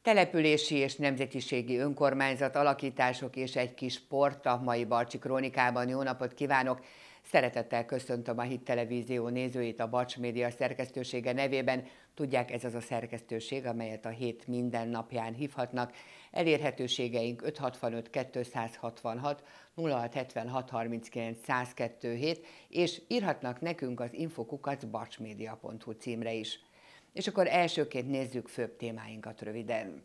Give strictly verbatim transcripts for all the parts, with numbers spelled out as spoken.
Települési és nemzetiségi önkormányzat alakítások és egy kis sport a mai Barcsi Krónikában. Jó napot kívánok! Szeretettel köszöntöm a Hit Televízió nézőit a Barcs Média szerkesztősége nevében. Tudják, ez az a szerkesztőség, amelyet a hét minden napján hívhatnak. Elérhetőségeink öt hatvanöt kettőszázhatvanhat nulla hat hetvenhat harminckilenc százkettőhét, és írhatnak nekünk az info kukac barcsmedia pont hu címre is. És akkor elsőként nézzük főbb témáinkat röviden.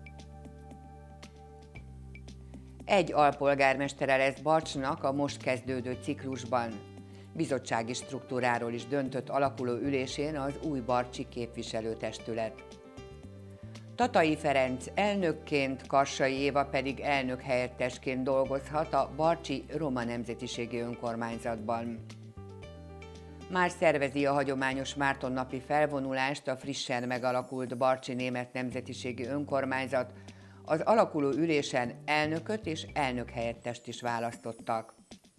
Egy alpolgármestere lesz Barcsnak a most kezdődő ciklusban. Bizottsági struktúráról is döntött alakuló ülésén az új barcsi képviselőtestület. Tatai Ferenc elnökként, Karsai Éva pedig elnök helyettesként dolgozhat a Barcsi Roma Nemzetiségi Önkormányzatban. Már szervezi a hagyományos Mártonnapi felvonulást a frissen megalakult Barcsi Német Nemzetiségi Önkormányzat. Az alakuló ülésen elnököt és elnökhelyettest is választottak.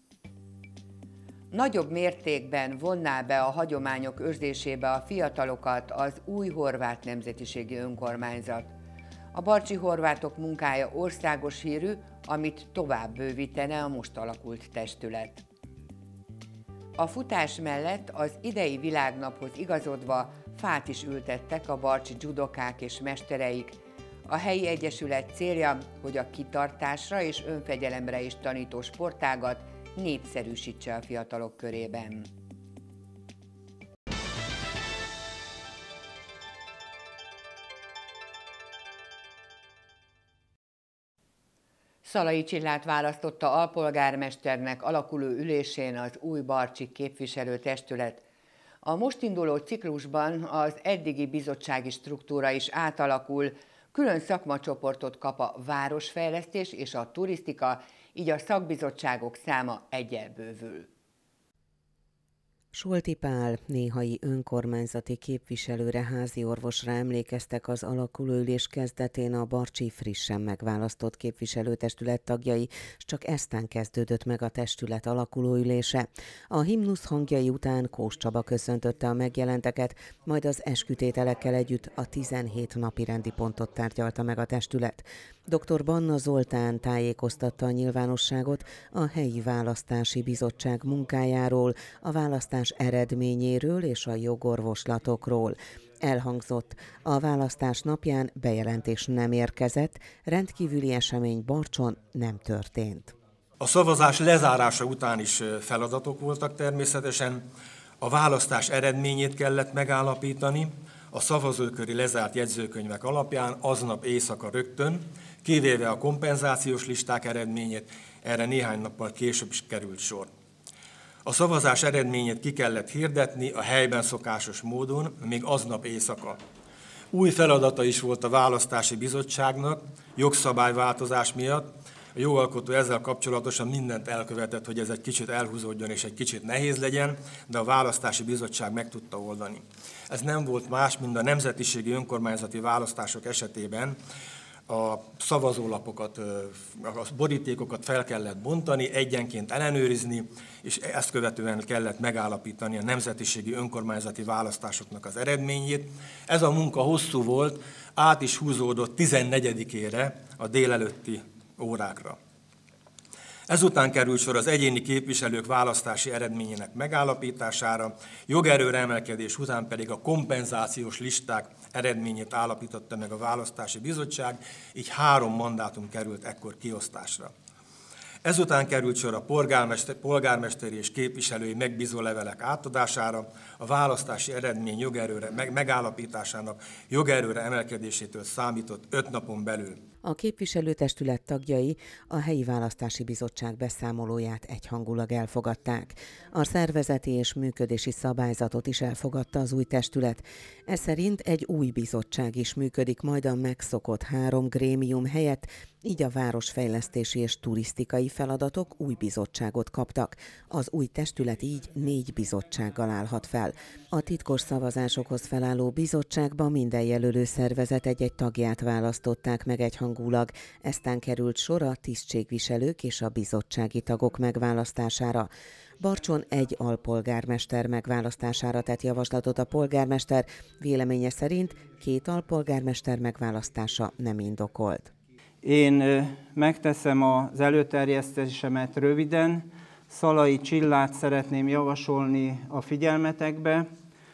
Nagyobb mértékben vonná be a hagyományok őrzésébe a fiatalokat az új horvát nemzetiségi önkormányzat. A barcsi horvátok munkája országos hírű, amit tovább bővítene a most alakult testület. A futás mellett az idei világnaphoz igazodva fát is ültettek a barcsi dzsudokák és mestereik. A helyi egyesület célja, hogy a kitartásra és önfegyelemre is tanító sportágat népszerűsítse a fiatalok körében. Szalai Csillát választotta alpolgármesternek alakuló ülésén az új barcsi képviselőtestület. A most induló ciklusban az eddigi bizottsági struktúra is átalakul, külön szakmacsoportot kap a városfejlesztés és a turisztika, így a szakbizottságok száma egyel bővül. Solti Pál néhai önkormányzati képviselőre, háziorvosra emlékeztek az alakulóülés kezdetén a barcsi frissen megválasztott képviselőtestület tagjai, s csak eztán kezdődött meg a testület alakulóülése. A himnusz hangjai után Kós Csaba köszöntötte a megjelenteket, majd az eskütételekkel együtt a tizenhét napi rendi pontot tárgyalta meg a testület. doktor Banna Zoltán tájékoztatta a nyilvánosságot a helyi választási bizottság munkájáról, a választás eredményéről és a jogorvoslatokról. Elhangzott, a választás napján bejelentés nem érkezett, rendkívüli esemény Barcson nem történt. A szavazás lezárása után is feladatok voltak természetesen. A választás eredményét kellett megállapítani, a szavazóköri lezárt jegyzőkönyvek alapján aznap éjszaka rögtön, kivéve a kompenzációs listák eredményét, erre néhány nappal később is került sor. A szavazás eredményét ki kellett hirdetni a helyben szokásos módon, még aznap éjszaka. Új feladata is volt a választási bizottságnak, jogszabályváltozás miatt. A jogalkotó ezzel kapcsolatosan mindent elkövetett, hogy ez egy kicsit elhúzódjon és egy kicsit nehéz legyen, de a választási bizottság meg tudta oldani. Ez nem volt más, mint a nemzetiségi önkormányzati választások esetében. A szavazólapokat, a borítékokat fel kellett bontani, egyenként ellenőrizni, és ezt követően kellett megállapítani a nemzetiségi önkormányzati választásoknak az eredményét. Ez a munka hosszú volt, át is húzódott tizennegyedikére a délelőtti órákra. Ezután került sor az egyéni képviselők választási eredményének megállapítására, jogerőre emelkedés után pedig a kompenzációs listák eredményét állapította meg a választási bizottság, így három mandátum került ekkor kiosztásra. Ezután került sor a polgármester, polgármesteri és képviselői megbízó levelek átadására, a választási eredmény jogerőre meg, megállapításának jogerőre emelkedésétől számított öt napon belül. A képviselőtestület tagjai a helyi választási bizottság beszámolóját egyhangulag elfogadták. A szervezeti és működési szabályzatot is elfogadta az új testület. Ez szerint egy új bizottság is működik majd a megszokott három grémium helyett, így a városfejlesztési és turisztikai feladatok új bizottságot kaptak. Az új testület így négy bizottsággal állhat fel. A titkos szavazásokhoz felálló bizottságba minden jelölő szervezet egy-egy tagját választották meg egyhangulag egyhangulag, eztán került sor a tisztségviselők és a bizottsági tagok megválasztására. Barcson egy alpolgármester megválasztására tett javaslatot a polgármester, véleménye szerint két alpolgármester megválasztása nem indokolt. Én megteszem az előterjesztésemet röviden. Szalai Csillát szeretném javasolni a figyelmetekbe.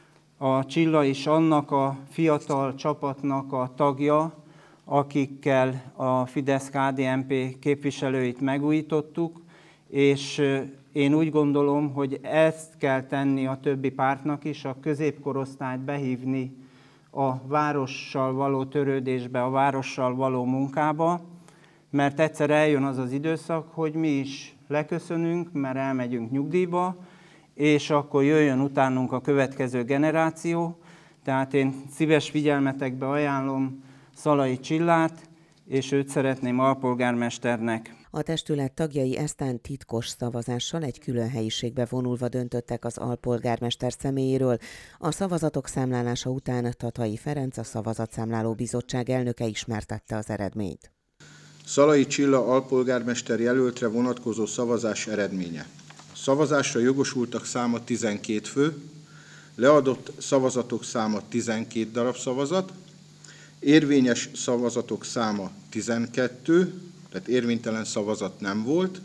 A Csilla is annak a fiatal csapatnak a tagja, akikkel a Fidesz-ká dé en pé képviselőit megújítottuk, és én úgy gondolom, hogy ezt kell tenni a többi pártnak is, a középkorosztályt behívni a várossal való törődésbe, a várossal való munkába, mert egyszer eljön az az időszak, hogy mi is leköszönünk, mert elmegyünk nyugdíjba, és akkor jöjjön utánunk a következő generáció. Tehát én szíves figyelmetekbe ajánlom Szalai Csillát, és őt szeretném alpolgármesternek. A testület tagjai eztán titkos szavazással egy külön helyiségbe vonulva döntöttek az alpolgármester személyéről. A szavazatok számlálása után Tatai Ferenc, a Szavazatszámláló Bizottság elnöke ismertette az eredményt. Szalai Csilla alpolgármester jelöltre vonatkozó szavazás eredménye. A szavazásra jogosultak száma tizenkét fő, leadott szavazatok száma tizenkét darab szavazat, érvényes szavazatok száma tizenkettő, tehát érvénytelen szavazat nem volt.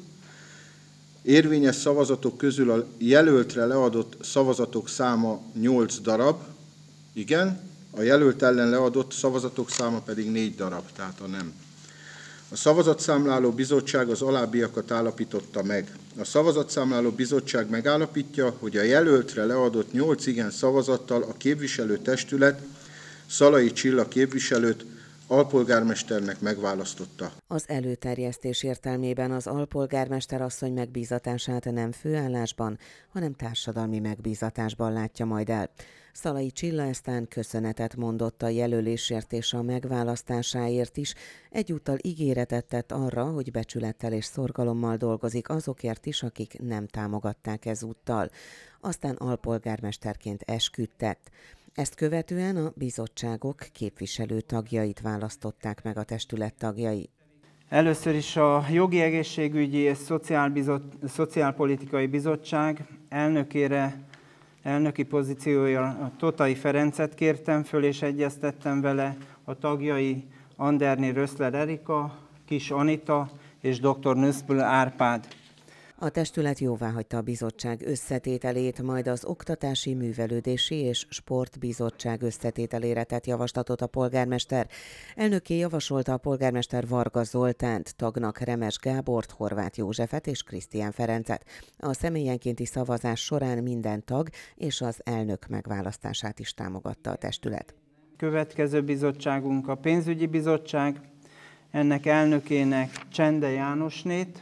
Érvényes szavazatok közül a jelöltre leadott szavazatok száma nyolc darab, igen, a jelölt ellen leadott szavazatok száma pedig négy darab, tehát a nem. A Szavazatszámláló Bizottság az alábbiakat állapította meg. A Szavazatszámláló Bizottság megállapítja, hogy a jelöltre leadott nyolc igen szavazattal a képviselőtestület Szalai Csilla képviselőt alpolgármesternek megválasztotta. Az előterjesztés értelmében az alpolgármester asszony megbízatását nem főállásban, hanem társadalmi megbízatásban látja majd el. Szalai Csilla eztán köszönetet mondott a jelölésért és a megválasztásáért is, egyúttal ígéretet tett arra, hogy becsülettel és szorgalommal dolgozik azokért is, akik nem támogatták ezúttal. Aztán alpolgármesterként esküdtett. Ezt követően a bizottságok képviselő tagjait választották meg a testület tagjai. Először is a Jogi Egészségügyi és Szociálpolitikai Bizottság elnökére, elnöki pozíciója a Tatai Ferencet kértem föl, és egyeztettem vele, a tagjai Anderné Röszler Erika, Kis Anita és dr. Nüspül Árpád. A testület jóváhagyta a bizottság összetételét, majd az Oktatási, Művelődési és Sportbizottság összetételére tett javaslatot a polgármester. Elnökké javasolta a polgármester Varga Zoltánt, tagnak Remes Gábort, Horváth Józsefet és Krisztián Ferencet. A személyenkénti szavazás során minden tag és az elnök megválasztását is támogatta a testület. Következő bizottságunk a Pénzügyi Bizottság, ennek elnökének Csende Jánosnét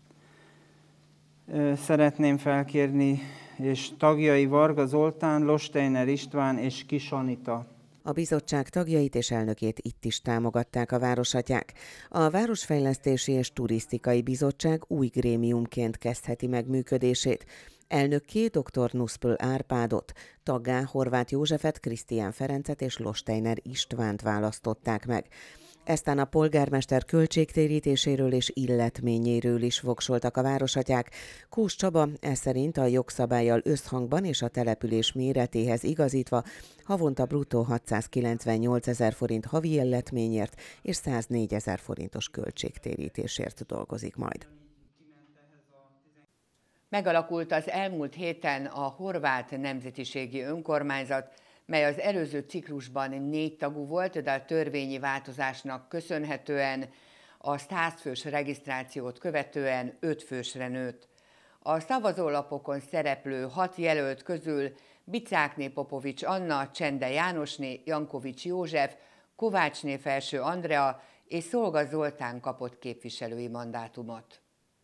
szeretném felkérni, és tagjai Varga Zoltán, Losteiner István és Kis Anita. A bizottság tagjait és elnökét itt is támogatták a városatyák. A Városfejlesztési és Turisztikai Bizottság új grémiumként kezdheti meg működését. Elnökké dr. Nüspül Árpádot, taggá Horváth Józsefet, Krisztián Ferencet és Losteiner Istvánt választották meg. Eztán a polgármester költségtérítéséről és illetményéről is voksoltak a városatyák. Kós Csaba ez szerint a jogszabállyal összhangban és a település méretéhez igazítva havonta bruttó hatszázkilencvennyolc ezer forint havi illetményért és száznégy ezer forintos költségtérítésért dolgozik majd. Megalakult az elmúlt héten a horvát nemzetiségi önkormányzat, mely az előző ciklusban négy tagú volt, de a törvényi változásnak köszönhetően a száz fős regisztrációt követően öt fősre nőtt. A szavazólapokon szereplő hat jelölt közül Bicákné Popovics Anna, Csende Jánosné, Jankovics József, Kovácsné Felső Andrea és Szolga Zoltán kapott képviselői mandátumot.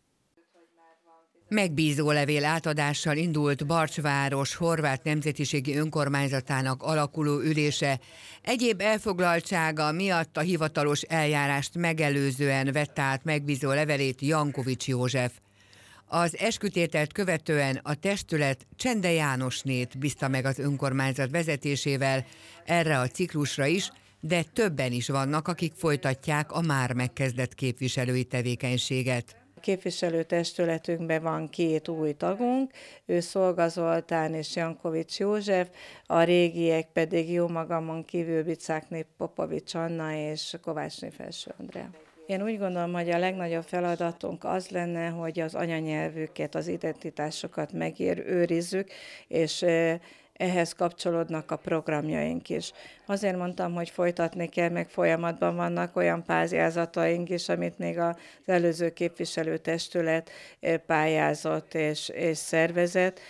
Megbízólevél átadással indult Barcs város horvát nemzetiségi önkormányzatának alakuló ülése. Egyéb elfoglaltsága miatt a hivatalos eljárást megelőzően vette át megbízó levelét Jankovics József. Az eskütételt követően a testület Csende Jánosnét bízta meg az önkormányzat vezetésével, erre a ciklusra is, de többen is vannak, akik folytatják a már megkezdett képviselői tevékenységet. A képviselőtestületünkben van két új tagunk, ő Szolga Zoltán és Jankovics József, a régiek pedig jó magamon kívül Bicákné Popovics Anna és Kovácsné Felső Andrea. Én úgy gondolom, hogy a legnagyobb feladatunk az lenne, hogy az anyanyelvüket, az identitásokat megőrizzük, és ehhez kapcsolódnak a programjaink is. Azért mondtam, hogy folytatni kell, meg folyamatban vannak olyan pályázataink is, amit még az előző képviselőtestület pályázott és, és szervezett.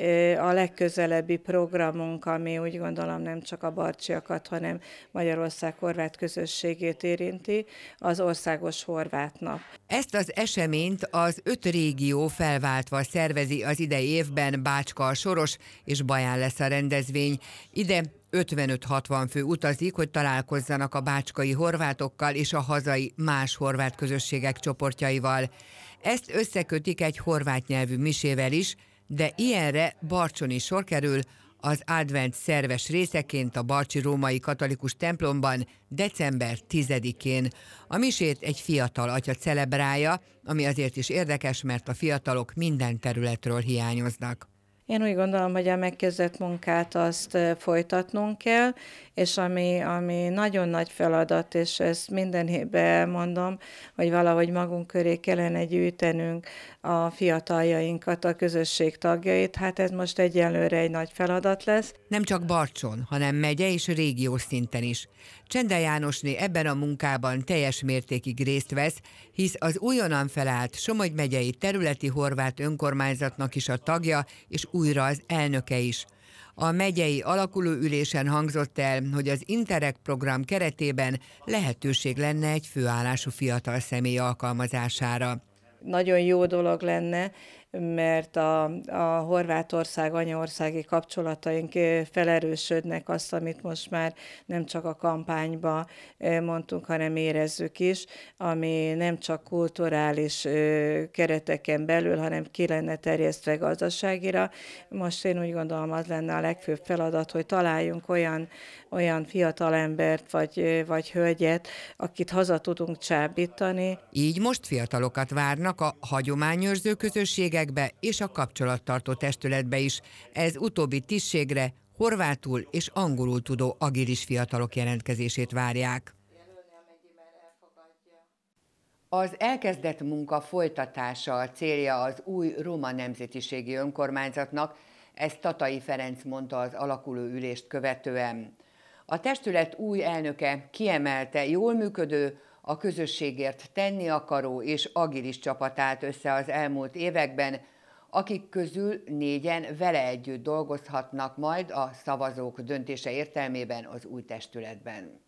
A legközelebbi programunk, ami úgy gondolom nem csak a barcsiakat, hanem Magyarország horvát közösségét érinti, az Országos Horvát Nap. Ezt az eseményt az öt régió felváltva szervezi az idei évben, Bácska-Soros és Baján lesz a rendezvény. Ide ötvenöt-hatvan fő utazik, hogy találkozzanak a bácskai horvátokkal és a hazai más horvát közösségek csoportjaival. Ezt összekötik egy horvát nyelvű misével is, de ilyenre Barcson is sor kerül, az advent szerves részeként a barcsi római katolikus templomban december tizedikén. A misét egy fiatal atya celebrálja, ami azért is érdekes, mert a fiatalok minden területről hiányoznak. Én úgy gondolom, hogy a megkezdett munkát azt folytatnunk kell, és ami, ami nagyon nagy feladat, és ezt minden évben elmondom, hogy valahogy magunk köré kellene gyűjtenünk a fiataljainkat, a közösség tagjait, hát ez most egyelőre egy nagy feladat lesz. Nem csak Barcson, hanem megye és régiós szinten is. Csendel Jánosné ebben a munkában teljes mértékig részt vesz, hisz az újonnan felállt Somogy megyei területi horvát önkormányzatnak is a tagja, és újra az elnöke is. A megyei alakuló ülésen hangzott el, hogy az Interreg program keretében lehetőség lenne egy főállású fiatal személy alkalmazására. Nagyon jó dolog lenne, mert a, a Horvátország anyaországi kapcsolataink felerősödnek, azt, amit most már nem csak a kampányban mondtunk, hanem érezzük is, ami nem csak kulturális kereteken belül, hanem ki lenne terjesztve gazdaságira. Most én úgy gondolom, az lenne a legfőbb feladat, hogy találjunk olyan, olyan fiatalembert vagy, vagy hölgyet, akit haza tudunk csábítani. Így most fiatalokat várnak a hagyományőrző közösségek és a kapcsolattartó testületbe is. Ez utóbbi tisztségre horvátul és angolul tudó agilis fiatalok jelentkezését várják. Az elkezdett munka folytatása a célja az új roma nemzetiségi önkormányzatnak, ezt Tatai Ferenc mondta az alakuló ülést követően. A testület új elnöke kiemelte, jól működő, a közösségért tenni akaró és agilis csapat állt össze az elmúlt években, akik közül négyen vele együtt dolgozhatnak majd a szavazók döntése értelmében az új testületben.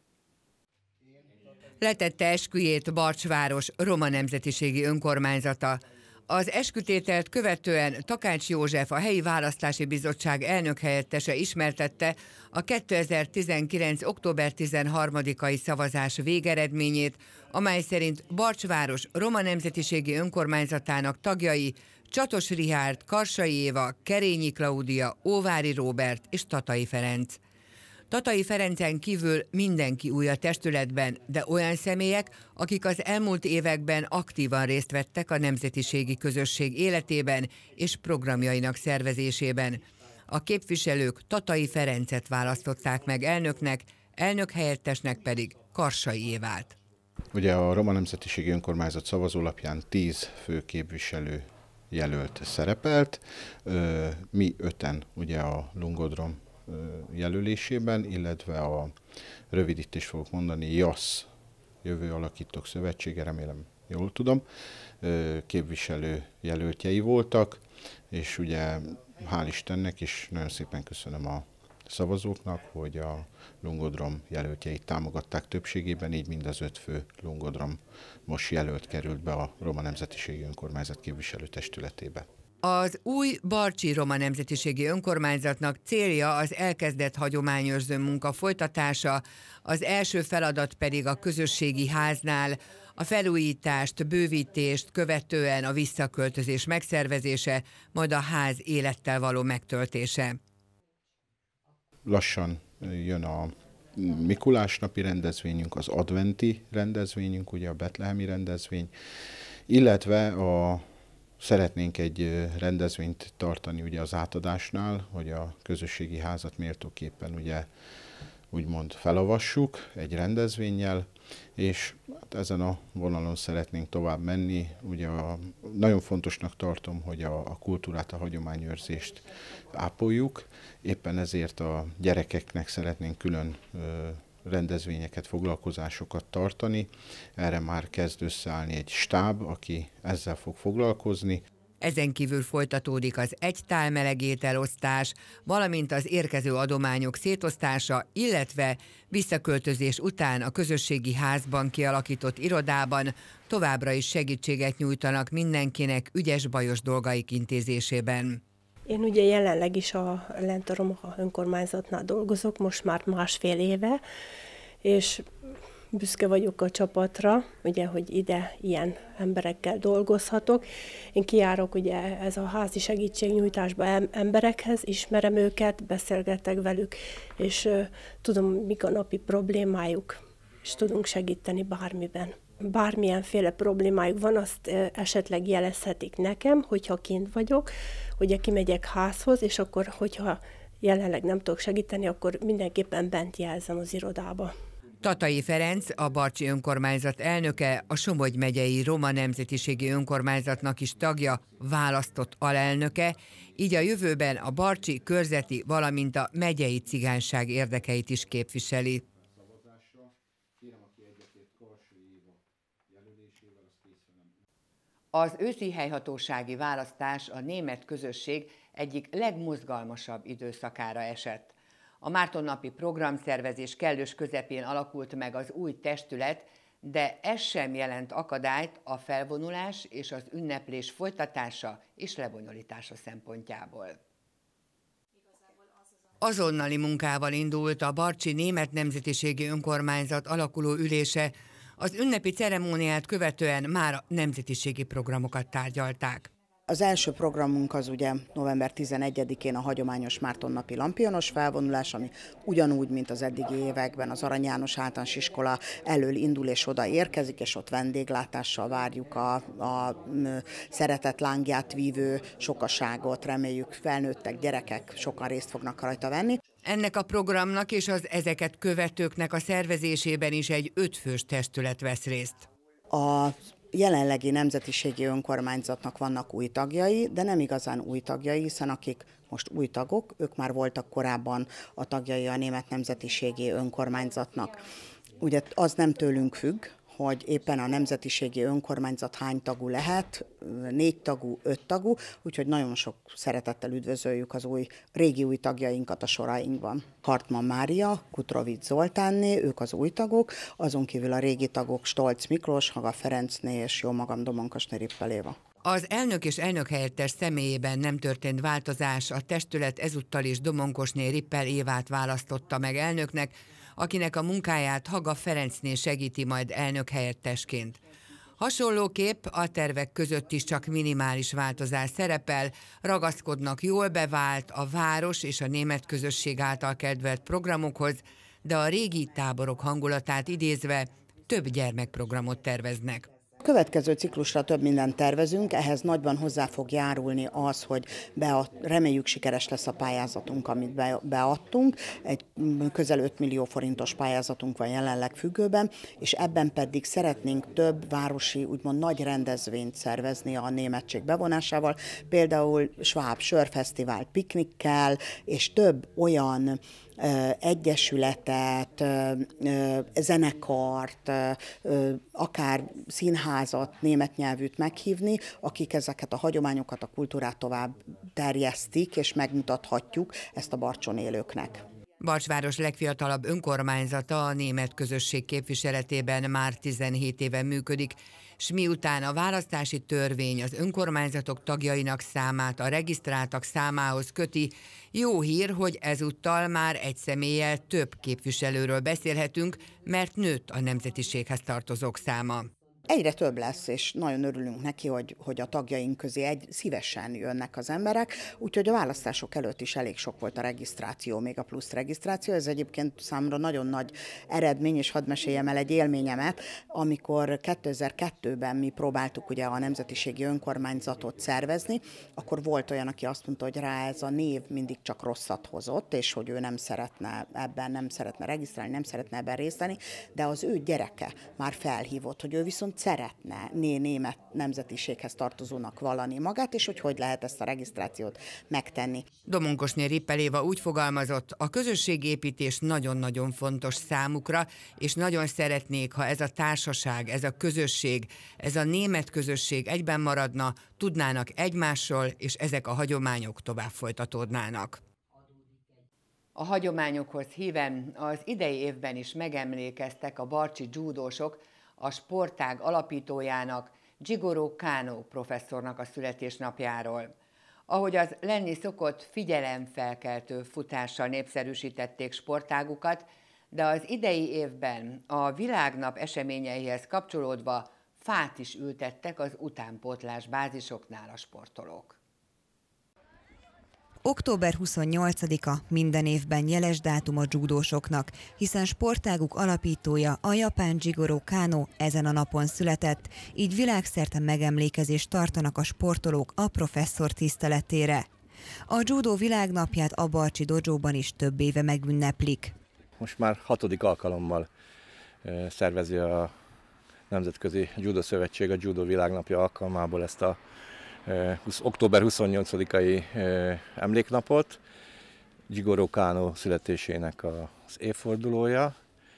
Letette esküjét Barcsváros roma nemzetiségi önkormányzata. Az eskütételt követően Takács József, a helyi választási bizottság elnökhelyettese ismertette a kétezer-tizenkilenc. október tizenharmadikai szavazás végeredményét, amely szerint Barcsváros roma nemzetiségi önkormányzatának tagjai Csatos Richárd, Karsai Éva, Kerényi Klaudia, Óvári Róbert és Tatai Ferenc. Tatai Ferencen kívül mindenki új a testületben, de olyan személyek, akik az elmúlt években aktívan részt vettek a nemzetiségi közösség életében és programjainak szervezésében. A képviselők Tatai Ferencet választották meg elnöknek, elnökhelyettesnek pedig Karsai Évát. Ugye a roma nemzetiségi önkormányzat szavazólapján tíz fő képviselő jelölt szerepelt, mi öten ugye a Lungodrom jelölésében, illetve a rövidítést fogok mondani, JASZ, Jövő Alakítók Szövetsége, remélem jól tudom, képviselő jelöltjei voltak, és ugye hál' Istennek, és nagyon szépen köszönöm a szavazóknak, hogy a Lungodrom jelöltjeit támogatták többségében, így mind az öt fő Lungodrom most jelölt került be a Roma Nemzetiségi Önkormányzat képviselőtestületébe. Az új barcsi roma nemzetiségi önkormányzatnak célja az elkezdett hagyományőrző munka folytatása, az első feladat pedig a közösségi háznál, a felújítást, bővítést követően a visszaköltözés megszervezése, majd a ház élettel való megtöltése. Lassan jön a Mikulás napi rendezvényünk, az adventi rendezvényünk, ugye a betlehemi rendezvény, illetve a, szeretnénk egy rendezvényt tartani ugye az átadásnál, hogy a közösségi házat méltóképpen ugye úgymond felavassuk egy rendezvénnyel, és hát ezen a vonalon szeretnénk tovább menni. Ugye a, nagyon fontosnak tartom, hogy a, a kultúrát, a hagyományőrzést ápoljuk, éppen ezért a gyerekeknek szeretnénk külön ö, rendezvényeket, foglalkozásokat tartani. Erre már kezd összeállni egy stáb, aki ezzel fog foglalkozni. Ezen kívül folytatódik az egytál melegételosztás, valamint az érkező adományok szétosztása, illetve visszaköltözés után a közösségi házban kialakított irodában továbbra is segítséget nyújtanak mindenkinek ügyes-bajos dolgaik intézésében. Én ugye jelenleg is a lent a Romoha önkormányzatnál dolgozok, most már másfél éve, és büszke vagyok a csapatra, ugye, hogy ide ilyen emberekkel dolgozhatok. Én kijárok ugye ez a házi segítségnyújtásba emberekhez, ismerem őket, beszélgetek velük, és uh, tudom, mik a napi problémájuk, és tudunk segíteni bármiben. Bármilyenféle problémájuk van, azt uh, esetleg jelezhetik nekem, hogyha kint vagyok, ugye kimegyek házhoz, és akkor, hogyha jelenleg nem tudok segíteni, akkor mindenképpen bent jelzem az irodába. Tatai Ferenc, a Barcsi önkormányzat elnöke, a Somogy megyei Roma Nemzetiségi Önkormányzatnak is tagja, választott alelnöke, így a jövőben a barcsi, körzeti, valamint a megyei cigányság érdekeit is képviseli. Az őszi helyhatósági választás a német közösség egyik legmozgalmasabb időszakára esett. A Mártonnapi programszervezés kellős közepén alakult meg az új testület, de ez sem jelent akadályt a felvonulás és az ünneplés folytatása és lebonyolítása szempontjából. Azonnali munkával indult a Barcsi Német Nemzetiségi Önkormányzat alakuló ülése, az ünnepi ceremóniát követően már a nemzetiségi programokat tárgyalták. Az első programunk az ugye november tizenegyedikén a hagyományos Mártonnapi lampionos felvonulás, ami ugyanúgy, mint az eddigi években az Arany János Általános Iskola elől indul és oda érkezik, és ott vendéglátással várjuk a, a szeretet lángját vívő sokaságot, reméljük felnőttek, gyerekek sokan részt fognak rajta venni. Ennek a programnak és az ezeket követőknek a szervezésében is egy ötfős testület vesz részt. A jelenlegi nemzetiségi önkormányzatnak vannak új tagjai, de nem igazán új tagjai, hiszen akik most új tagok, ők már voltak korábban a tagjai a német nemzetiségi önkormányzatnak. Ugye az nem tőlünk függ, hogy éppen a nemzetiségi önkormányzat hány tagú lehet, négy tagú, öt tagú, úgyhogy nagyon sok szeretettel üdvözöljük az új, régi új tagjainkat a sorainkban. Hartman Mária, Kutrovics Zoltánné, ők az új tagok, azon kívül a régi tagok Stolc Miklós, Haga Ferencné és jó magam Domonkosné Rippel Éva. Az elnök és elnökhelyettes személyében nem történt változás, a testület ezúttal is Domonkosné Rippel Évát választotta meg elnöknek, akinek a munkáját Haga Ferencné segíti majd elnökhelyettesként. Hasonlóképp a tervek között is csak minimális változás szerepel, ragaszkodnak jól bevált a város és a német közösség által kedvelt programokhoz, de a régi táborok hangulatát idézve több gyermekprogramot terveznek. A következő ciklusra több mindent tervezünk, ehhez nagyban hozzá fog járulni az, hogy bead, reméljük sikeres lesz a pályázatunk, amit be, beadtunk. Egy közel öt millió forintos pályázatunk van jelenleg függőben, és ebben pedig szeretnénk több városi, úgymond nagy rendezvényt szervezni a németség bevonásával, például Schwab Sörfesztivál piknikkel, és több olyan egyesületet, zenekart, akár színházat, német nyelvűt meghívni, akik ezeket a hagyományokat, a kultúrát tovább terjesztik, és megmutathatjuk ezt a Barcson élőknek. Barcsváros legfiatalabb önkormányzata a német közösség képviseletében már tizenhét éve működik, s miután a választási törvény az önkormányzatok tagjainak számát a regisztráltak számához köti, jó hír, hogy ezúttal már egy személlyel több képviselőről beszélhetünk, mert nőtt a nemzetiséghez tartozók száma. Egyre több lesz, és nagyon örülünk neki, hogy, hogy a tagjaink közé egy szívesen jönnek az emberek, úgyhogy a választások előtt is elég sok volt a regisztráció, még a plusz regisztráció. Ez egyébként számomra nagyon nagy eredmény, és hadd meséljem el egy élményemet, amikor kétezer-kettőben mi próbáltuk ugye a nemzetiségi önkormányzatot szervezni, akkor volt olyan, aki azt mondta, hogy rá ez a név mindig csak rosszat hozott, és hogy ő nem szeretne ebben, nem szeretne regisztrálni, nem szeretne ebben részt venni, de az ő gyereke már felhívott, hogy ő viszont szeretne né német nemzetiséghez tartozónak vallani magát, és hogy hogy lehet ezt a regisztrációt megtenni. Domonkosné Rippel Éva úgy fogalmazott, a közösségépítés nagyon-nagyon fontos számukra, és nagyon szeretnék, ha ez a társaság, ez a közösség, ez a német közösség egyben maradna, tudnának egymásról, és ezek a hagyományok tovább folytatódnának. A hagyományokhoz híven az idei évben is megemlékeztek a barcsi dzsúdósok a sportág alapítójának, Jigoro Kano professzornak a születésnapjáról. Ahogy az lenni szokott, figyelemfelkeltő futással népszerűsítették sportágukat, de az idei évben a világnap eseményeihez kapcsolódva fát is ültettek az utánpótlás bázisoknál a sportolók. október huszonnyolcadika minden évben jeles dátum a dzsúdósoknak, hiszen sportáguk alapítója, a japán Jigoro Kano ezen a napon született, így világszerte megemlékezést tartanak a sportolók a professzor tiszteletére. A dzsúdó világnapját a barcsi dojóban is több éve megünneplik. Most már hatodik alkalommal szervezi a Nemzetközi Judo Szövetség a Judo Világnapja alkalmából ezt a október huszonnyolcadikai emléknapot, Jigoro Kano születésének az évfordulója,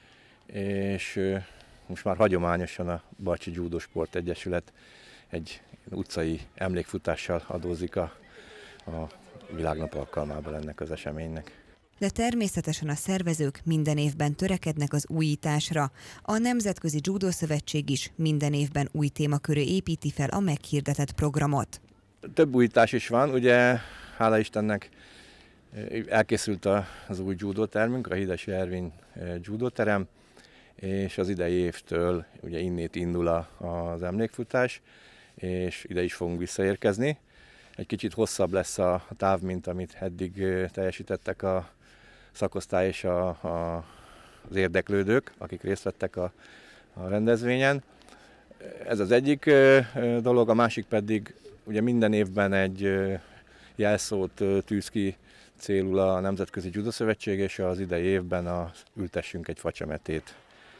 és most már hagyományosan a Barcsi Judo Sport Egyesület egy utcai emlékfutással adózik a, a világnap alkalmából ennek az eseménynek. De természetesen a szervezők minden évben törekednek az újításra. A Nemzetközi Judo Szövetség is minden évben új témakörű építi fel a meghirdetett programot. Több újítás is van, ugye hála Istennek elkészült az új judótermünk, a Hidesi Ervin judóterem, és az idei évtől ugye innét indul az emlékfutás, és ide is fogunk visszaérkezni. Egy kicsit hosszabb lesz a táv, mint amit eddig teljesítettek a szakosztály és a, a, az érdeklődők, akik részt vettek a, a rendezvényen. Ez az egyik dolog, a másik pedig ugye minden évben egy jelszót tűz ki célul a Nemzetközi Judo Szövetség, és az idei évben a ültessünk egy facsemetét.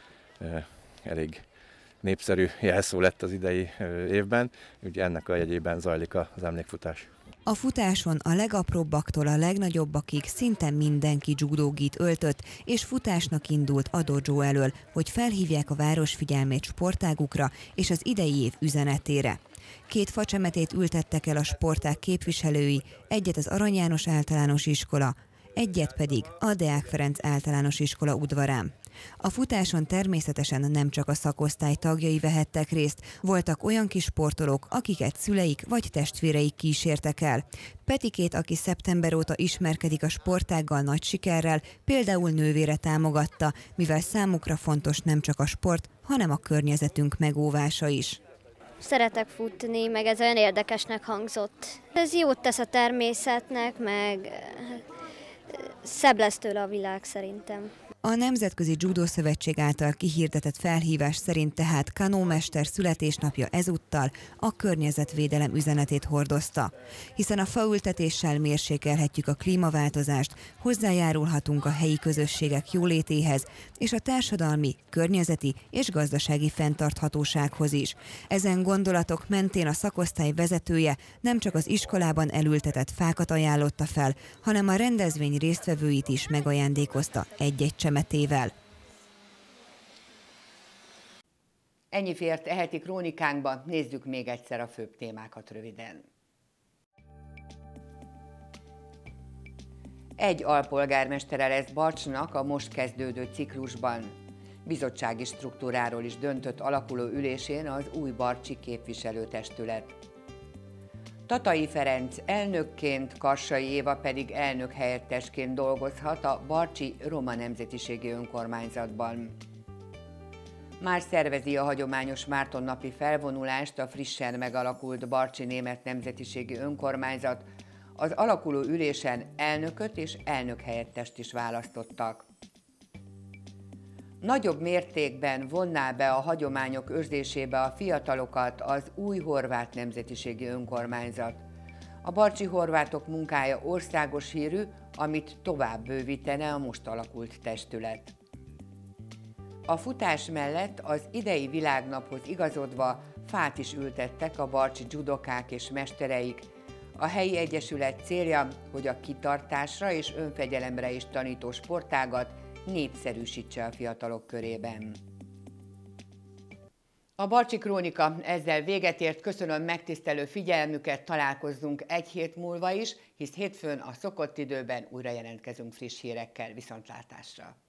Elég népszerű jelszó lett az idei évben, ugye ennek a jegyében zajlik az emlékfutás. A futáson a legapróbbaktól a legnagyobbakig szinte mindenki judógit öltött, és futásnak indult a dojo elől, hogy felhívják a város figyelmét sportágukra és az idei év üzenetére. Két facsemetét ültettek el a sportág képviselői, egyet az Arany János Általános Iskola, egyet pedig a Deák Ferenc Általános Iskola udvarán. A futáson természetesen nem csak a szakosztály tagjai vehettek részt, voltak olyan kis sportolók, akiket szüleik vagy testvéreik kísértek el. Petikét, aki szeptember óta ismerkedik a sportággal nagy sikerrel, például nővére támogatta, mivel számukra fontos nem csak a sport, hanem a környezetünk megóvása is. Szeretek futni, meg ez olyan érdekesnek hangzott. Ez jót tesz a természetnek, meg szebb lesz tőle a világ szerintem. A Nemzetközi Judo Szövetség által kihirdetett felhívás szerint tehát Kano mester születésnapja ezúttal a környezetvédelem üzenetét hordozta. Hiszen a faültetéssel mérsékelhetjük a klímaváltozást, hozzájárulhatunk a helyi közösségek jólétéhez és a társadalmi, környezeti és gazdasági fenntarthatósághoz is. Ezen gondolatok mentén a szakosztály vezetője nem csak az iskolában elültetett fákat ajánlotta fel, hanem a rendezvény résztvevőit is megajándékozta egy-egy csemetével. Ennyi fért e heti krónikánkba, nézzük még egyszer a főbb témákat röviden. Egy alpolgármestere lesz Barcsnak a most kezdődő ciklusban. Bizottsági struktúráról is döntött alakuló ülésén az új barcsi képviselőtestület. Tatai Ferenc elnökként, Karsai Éva pedig elnök helyettesként dolgozhat a barcsi roma nemzetiségi önkormányzatban. Már szervezi a hagyományos Mártonnapi felvonulást a frissen megalakult Barcsi Német Nemzetiségi Önkormányzat. Az alakuló ülésen elnököt és elnökhelyettest is választottak. Nagyobb mértékben vonná be a hagyományok őrzésébe a fiatalokat az új Horvát Nemzetiségi Önkormányzat. A barcsi horvátok munkája országos hírű, amit tovább bővítene a most alakult testület. A futás mellett az idei világnaphoz igazodva fát is ültettek a barcsi dzsudokák és mestereik. A helyi egyesület célja, hogy a kitartásra és önfegyelemre is tanító sportágat népszerűsítse a fiatalok körében. A Barcsi Krónika ezzel véget ért, köszönöm megtisztelő figyelmüket, találkozzunk egy hét múlva is, hisz hétfőn a szokott időben újra jelentkezünk friss hírekkel. Viszontlátásra!